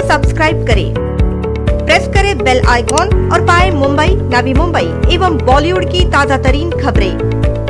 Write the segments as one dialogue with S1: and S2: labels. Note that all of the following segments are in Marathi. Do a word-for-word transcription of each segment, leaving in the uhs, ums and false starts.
S1: सब्सक्राइब करें, प्रेस करें बेल आइकॉन और पाएं मुंबई, नवी मुंबई एवं बॉलीवुड की ताजा तरीन खबरें।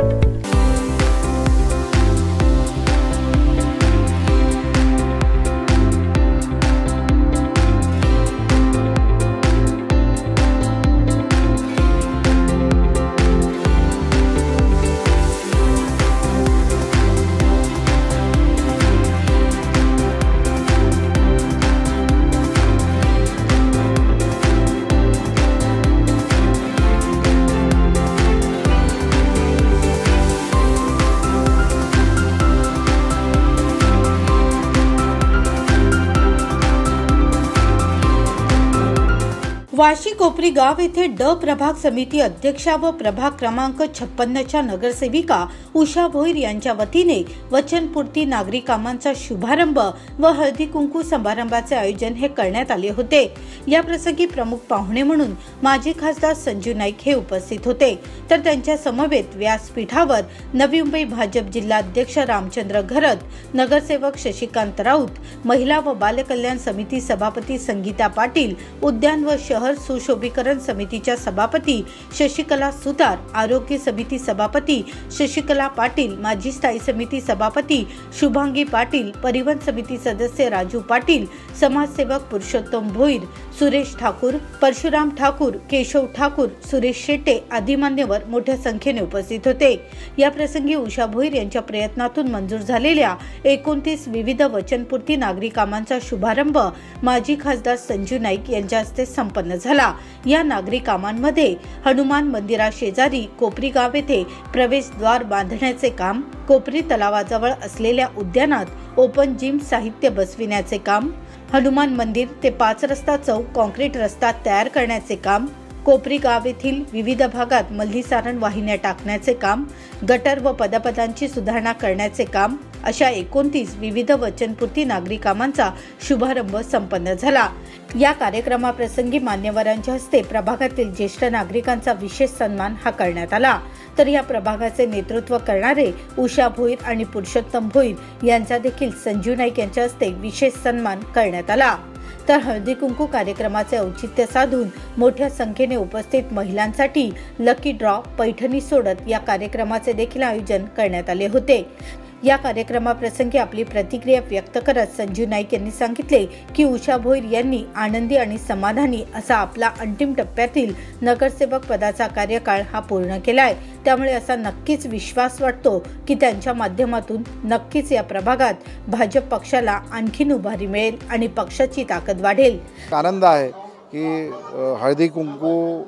S2: वाशी कोपरी गाव येथे ड प्रभाग समिती अध्यक्षा व प्रभाग क्रमांक छप्पन्नच्या नगरसेविका उषा भोईर यांच्या वतीने वचनपूर्ती नागरी कामांचा शुभारंभ व हळदी कुंकू समारंभाचे आयोजन हे करण्यात आले होते। या प्रसंगी प्रमुख पाहुणे म्हणून माजी खासदार संजू नाईक हे उपस्थित होते, तर त्यांच्या समवेत व्यासपीठावर नवी मुंबई भाजप जिल्हाध्यक्ष रामचंद्र घरत, नगरसेवक शशिकांत राऊत, महिला व बालकल्याण समिती सभापती संगीता पाटील, उद्यान व शहर सुशोभीकरण समितीच्या सभापती शशिकला सुतार, आरोग्य समिती सभापती शशिकला पाटील, माजी स्थायी समिती सभापती शुभांगी पाटील, परिवहन समिती सदस्य राजू पाटील, समाजसेवक पुरुषोत्तम भोईर, सुरेश ठाकूर, परशुराम ठाकूर, केशव ठाकूर, सुरेश शेट्टे आदी मान्यवर मोठ्या संख्येने उपस्थित होते। या प्रसंगी उषा भोईर यांच्या प्रयत्नातून मंजूर झालेल्या एकोणतीस विविध वचनपूर्ती नागरी कामांचा शुभारंभ माजी खासदार संजू नाईक यांच्या हस्ते संपन्न झाला। या नागरी कामांमध्ये हनुमान मंदिरा शेजारी कोपरी गाव येथे प्रवेशद्वार बांधण्याचे काम, कोपरी तलावाजवळ असलेल्या उद्यानात ओपन जिम साहित्य बसविण्याचे काम, हनुमान मंदिर ते पाच रस्ता चौक कॉन्क्रीट रस्ता तयार करण्याचे काम, कोपरी गाव येथील विविध भागात मल्लीसारण वाहिन्या टाकण्याचे काम, गटर व पदपदांची सुधारणा करण्याचे काम अशा एकोणतीस विविध वचनपूर्ती नागरी कामांचा शुभारंभ संपन्न झाला। या कार्यक्रमाप्रसंगी मान्यवरांच्या हस्ते प्रभागातील ज्येष्ठ नागरिकांचा विशेष सन्मान हा करण्यात आला, तर या प्रभागाचे नेतृत्व करणारे उषा भोईर आणि पुरुषोत्तम भोईर यांचा देखील संजू नाईक यांच्या हस्ते विशेष सन्मान करण्यात आला। तर हळदी कुंकू कार्यक्रमाचे औचित्य साधून मोठ्या संख्येने उपस्थित महिलांसाठी लकी ड्रॉ पैठणी सोडत या कार्यक्रमाचे देखील आयोजन करण्यात आले होते। या कार्यक्रमाप्रसंगी आपली प्रतिक्रिया व्यक्त करत संजू नाईक यांनी सांगितले की उषा भोईर यांनी आनंदी आणि समाधानी असा आपला अंतिम टप्प्यातील नगरसेवक पदाचा कार्यकाळ हा पूर्ण केलाय, त्यामुळे असा नक्कीच विश्वास वाटतो की त्यांच्या माध्यमातून नक्कीच या प्रभागात भाजप पक्षाला आणखीन उभारी मिळेल आणि पक्षाची ताकद वाढेल।
S3: आनंद आहे की हळदी कुंकू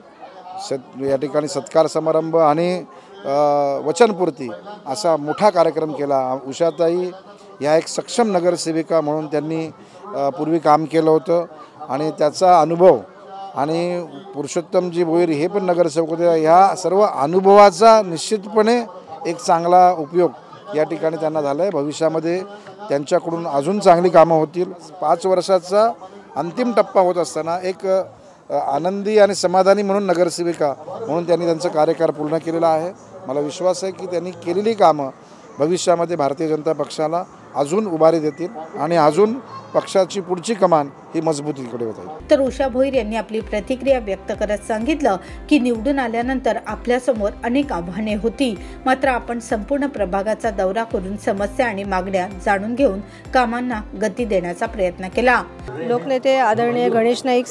S3: या ठिकाणी सत्कार समारंभ आणि वचनपूर्ती असा मोठा कार्यक्रम केला। उषाताई या एक सक्षम नगरसेविका म्हणून त्यांनी पूर्वी काम केलं होतं आणि त्याचा अनुभव, आणि पुरुषोत्तमजी भोईर हे पण नगरसेवक होते, ह्या सर्व अनुभवाचा निश्चितपणे एक चांगला उपयोग या ठिकाणी त्यांना झाला आहे। भविष्यामध्ये त्यांच्याकडून अजून चांगली कामं होतील। पाच वर्षाचा अंतिम टप्पा होत असताना एक आनंदी आणि समाधानी म्हणून नगरसेविका म्हणून त्यांनी त्यांचा कार्यकाळ पूर्ण केलेला आहे। मला विश्वास आहे की त्यांनी केलेली कामं भविष्यामध्ये भारतीय जनता पक्षाला अजून उभारी देतील आणि अजून पक्षाची पुढची कमान ही मजबूतीकडे होत आहे।
S2: तर उषा भोईर यांनी आपली प्रतिक्रिया व्यक्त करत सांगितलं की निवडून आल्यानंतर आपल्यासमोर अनेक आव्हाने होती, मात्र आपण संपूर्ण प्रभागाचा दौरा करून समस्या आणि मागण्या जाणून घेऊन कामांना गती देण्याचा प्रयत्न केला।
S4: लोकनेते आदरणीय गणेश नाईक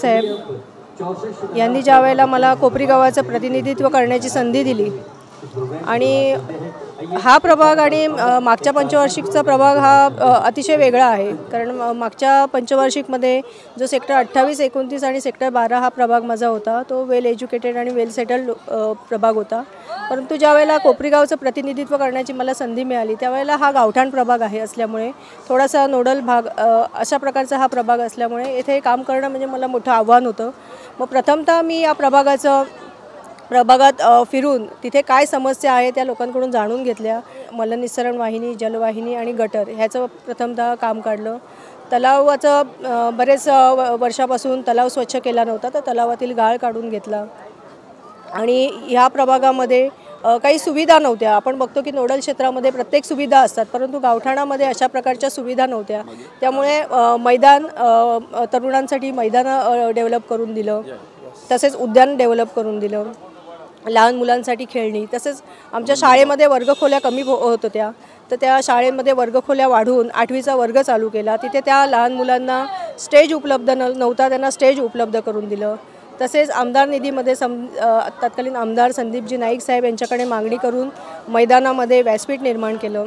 S4: साहेब यांनी ज्या वेळेला मला कोपरी गावाचं प्रतिनिधित्व करण्याची संधी दिली आणि हा प्रभाग आणि मागच्या पंचवार्षिकचा प्रभाग हा अतिशय वेगळा आहे, कारण मागच्या पंचवार्षिकमध्ये जो सेक्टर अठ्ठावीस एकोणतीस आणि सेक्टर बारा हा प्रभाग माझा होता, तो वेल एज्युकेटेड आणि वेल सेटल्ड प्रभाग होता। परंतु ज्या वेळेला कोपरी गावचं प्रतिनिधित्व करण्याची मला संधी मिळाली त्यावेळेला हा गावठाण प्रभाग आहे असल्यामुळे, थोडासा नोडल भाग अशा प्रकारचा हा प्रभाग असल्यामुळे येथे काम करणं म्हणजे मला मोठं आव्हान होतं। मग प्रथमतः मी या प्रभागाचं प्रभागात फिरून तिथे काय समस्या आहे त्या लोकांकडून जाणून घेतल्या। मलनिस्सरण वाहिनी, जलवाहिनी आणि गटर ह्याचं प्रथमतः काम काढलं। तलावाचं बरेच वर्षापासून तलाव स्वच्छ केला नव्हता, तर तलावातील गाळ काढून घेतला आणि ह्या प्रभागामध्ये काही सुविधा नव्हत्या. आपण बघतो की नोडल क्षेत्रामध्ये प्रत्येक सुविधा असतात, परंतु गावठाणामध्ये अशा प्रकारच्या सुविधा नव्हत्या. त्यामुळे मैदान तरुणांसाठी मैदान डेव्हलप करून दिलं, तसेच उद्यान डेव्हलप करून दिलं, लहान मुलांसाठी खेळणी, तसेच आमच्या शाळेमध्ये वर्गखोल्या कमी होत होत्या, तर त्या शाळेमध्ये वर्गखोल्या वाढवून आठवीचा वर्ग चालू केला. तिथे त्या लहान मुलांना स्टेज उपलब्ध नव्हता, त्यांना स्टेज उपलब्ध करून दिलं. तसेच आमदार निधीमध्ये सम तत्कालीन आमदार संदीपजी नाईक साहेब यांच्याकडे मागणी करून मैदानामध्ये व्यासपीठ निर्माण केलं.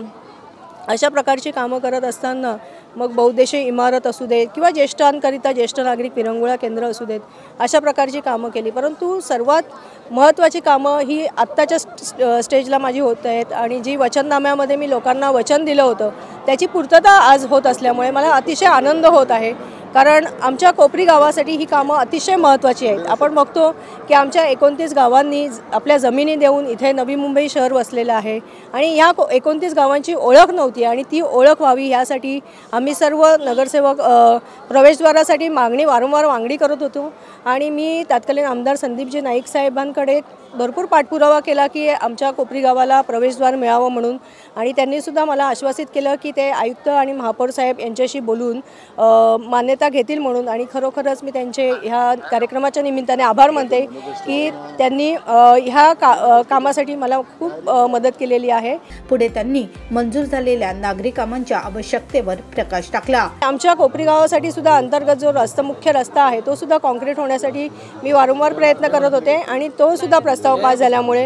S4: अशा प्रकारची कामं करत असताना मग बहुउद्देशीय इमारत असू देत किंवा ज्येष्ठांकरिता ज्येष्ठ नागरिक विरंगुळा केंद्र असू देत, अशा प्रकारची कामं केली. परंतु सर्वात महत्त्वाची कामं ही आत्ताच्या स्टेजला माझी होत आहेत आणि जी वचननाम्यामध्ये मी लोकांना वचन दिलं होतं त्याची पूर्तता आज होत असल्यामुळे मला अतिशय आनंद होत आहे. कारण आमच्या कोपरी गावासाठी ही कामं अतिशय महत्त्वाची आहेत. आपण बघतो की आमच्या एकोणतीस गावांनी आपल्या जमिनी देऊन इथे नवी मुंबई शहर वसलेलं आहे आणि या एकोणतीस गावांची ओळख नव्हती आणि ती ओळख व्हावी यासाठी आम्ही सर्व नगरसेवक प्रवेशद्वारासाठी मागणी वारंवार मागणी करत होतो आणि मी तत्कालीन आमदार संदीपजी नाईक साहेबांकडे भरपूर पाठपुरावा केला की आमच्या कोपरी गावाला प्रवेशद्वार मिळावं म्हणून. आणि त्यांनीसुद्धा मला आश्वासित केलं की ते आयुक्त आणि महापौर साहेब यांच्याशी बोलून मान्यता घेतील म्हणून. आणि खरोखरच मी त्यांचे ह्या कार्यक्रमाच्या निमित्ताने आभार मानते की त्यांनी ह्या का कामासाठी मला खूप मदत केलेली आहे.
S2: पुढे त्यांनी मंजूर झालेल्या नागरी कामांच्या आवश्यकतेवर प्रकाश टाकला.
S4: आमच्या कोपरी गावासाठी सुद्धा अंतर्गत जो रस्ता मुख्य रस्ता आहे तो सुद्धा कॉन्क्रीट होण्यासाठी मी वारंवार प्रयत्न करत होते आणि तो सुद्धा प्रस्ताव पास झाल्यामुळे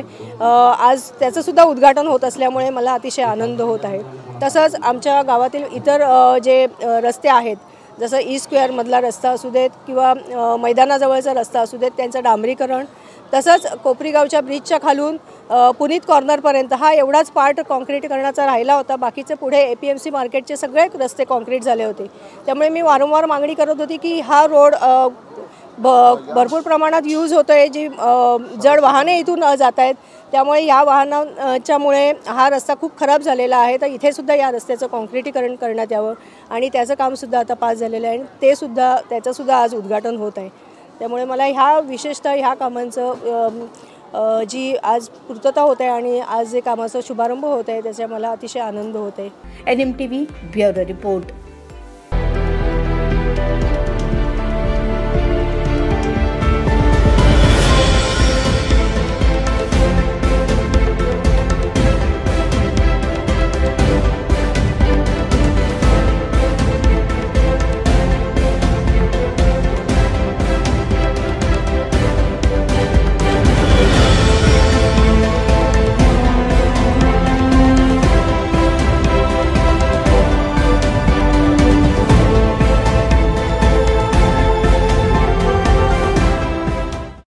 S4: आज त्याचं सुद्धा उद्घाटन होत असल्यामुळे मला अतिशय आनंद होत आहे. तसंच आमच्या गावातील इतर जे रस्ते आहेत, जसं ई स्क्वेअरमधला रस्ता असू देत किंवा मैदानाजवळचा रस्ता असू देत, त्यांचं डांबरीकरण, तसंच कोपरी गावच्या ब्रिजच्या खालून पुनीत कॉर्नरपर्यंत हा एवढाच पार्ट कॉन्क्रीट करण्याचा राहिला होता. बाकीचे पुढे ए पी एम सी मार्केटचे सगळे रस्ते कॉन्क्रीट झाले होते. त्यामुळे मी वारंवार मागणी करत होती की हा रोड ब भरपूर प्रमाणात यूज होतो आहे, जी जड वाहने इथून जात आहेत, त्यामुळे या वाहनांच्यामुळे हा रस्ता खूप खराब झालेला आहे. तर इथे सुद्धा या रस्त्याचं कॉन्क्रिटीकरण करण्यात यावं आणि त्याचं कामसुद्धा आता पास झालेलं आहे आणि ते सुद्धा त्याचंसुद्धा आज उद्घाटन होत आहे. त्यामुळे मला ह्या विशेषतः ह्या कामांचं जी आज पूर्तता होत आहे आणि आज जे कामाचा शुभारंभ होत आहे त्याचा मला अतिशय आनंद होत आहे.
S2: N M T V bureau report.